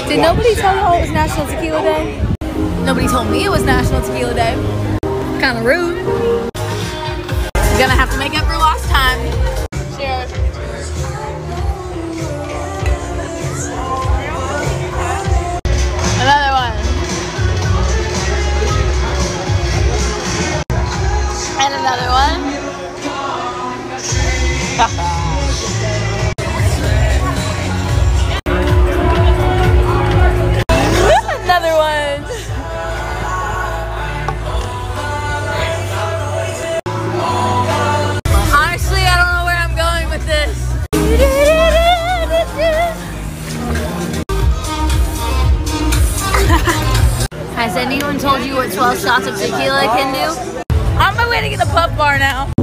Did nobody tell y'all it was National Tequila Day? Nobody told me it was National Tequila Day. Kind of rude. Gonna have to make up for lost time. Cheers. Another one. And another one. Another one. Honestly, I don't know where I'm going with this. Has anyone told you what 12 shots of tequila can do? On my way to get the Puff Bar now.